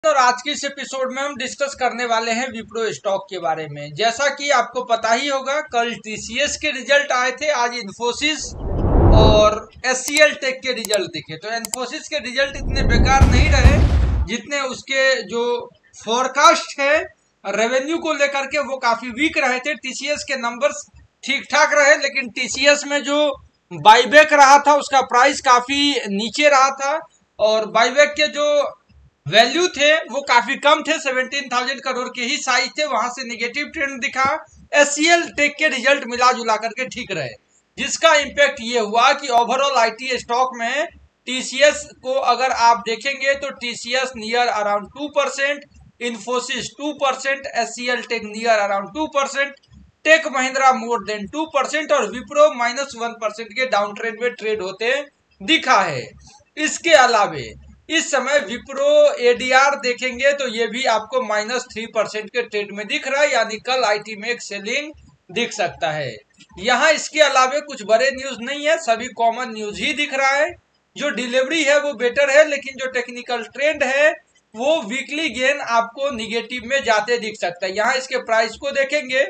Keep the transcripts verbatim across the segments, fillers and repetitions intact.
और आज के इस एपिसोड में हम डिस्कस करने वाले हैं विप्रो स्टॉक के बारे में। जैसा कि आपको पता ही होगा, कल टीसीएस के रिजल्ट आए थे, आज इन्फोसिस और एचसीएल टेक के रिजल्ट दिखे। तो इन्फोसिस के रिजल्ट इतने बेकार नहीं रहे जितने उसके जो फोरकास्ट है रेवेन्यू को लेकर के वो काफी वीक रहे थे। टीसीएस के नंबर्स ठीक ठाक रहे, लेकिन टीसीएस में जो बाईबैक रहा था उसका प्राइस काफी नीचे रहा था और बाईबैक के जो वैल्यू थे वो काफी कम थे, सत्रह हज़ार करोड़ के ही साइज थे, वहां से नेगेटिव ट्रेंड दिखा। एचसीएल टेक के रिजल्ट मिला जुला करके ठीक रहे, जिसका इंपैक्ट ये हुआ कि ओवरऑल आईटी स्टॉक में टीसीएस को अगर आप देखेंगे तो TCS near around two percent, Infosys two percent, HCL tech near around two percent, tech Mahindra more than two percent और विप्रो माइनस वन परसेंट के डाउन ट्रेंड में ट्रेड होते दिखा है। इसके अलावे इस समय विप्रो एडीआर देखेंगे तो ये भी आपको माइनस थ्री परसेंट के ट्रेड में दिख रहा है, यानी कल आईटी में एक सेलिंग दिख सकता है। यहाँ इसके अलावे कुछ बड़े न्यूज नहीं है, सभी कॉमन न्यूज ही दिख रहा है। जो डिलीवरी है वो बेटर है, लेकिन जो टेक्निकल ट्रेंड है वो वीकली गेन आपको निगेटिव में जाते दिख सकता है। यहाँ इसके प्राइस को देखेंगे,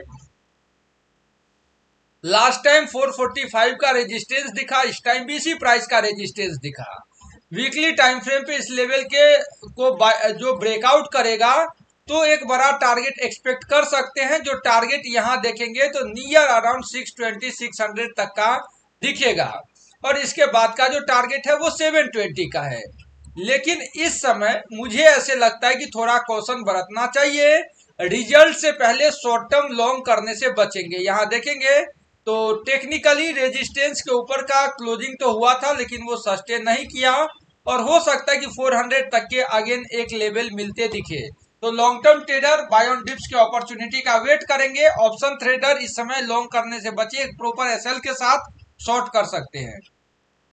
last time four forty five का रेजिस्टेंस दिखा, इस टाइम भी इसी प्राइस का रेजिस्टेंस दिखा। वीकली टाइम फ्रेम पे इस लेवल के को जो ब्रेकआउट करेगा तो एक बड़ा टारगेट एक्सपेक्ट कर सकते हैं। जो टारगेट यहां देखेंगे तो near around six twenty six hundred तक का दिखेगा और इसके बाद का जो टारगेट है वो सेवन ट्वेंटी का है। लेकिन इस समय मुझे ऐसे लगता है कि थोड़ा कॉशन बरतना चाहिए, रिजल्ट से पहले शॉर्ट टर्म लॉन्ग करने से बचेंगे। यहां देखेंगे तो टेक्निकली रेजिस्टेंस के ऊपर का क्लोजिंग तो हुआ था, लेकिन वो सस्टेन नहीं किया और हो सकता है कि फोर हंड्रेड तक के अगेन एक लेवल मिलते दिखे। तो long term trader buy on dips के अपॉर्चुनिटी का वेट करेंगे। ऑप्शन ट्रेडर इस समय लॉन्ग करने से बचे, एक प्रॉपर एसएल के साथ शॉर्ट कर सकते हैं।